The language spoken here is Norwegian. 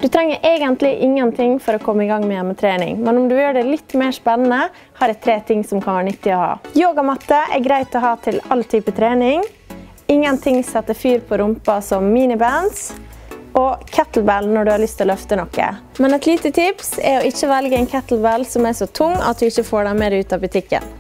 Du trenger egentlig ingenting for å komme i gang med hjemmetrening, men om du vil gjøre det litt mer spennende, har jeg 3 ting som kan være nyttig å ha. Yogamatte er greit å ha til all type trening. Ingenting setter fyr på rumpa som minibands. Og kettlebell når du har lyst til å løfte noe. Men et lite tips er å ikke velge en kettlebell som er så tung at du ikke får den med ut av butikken.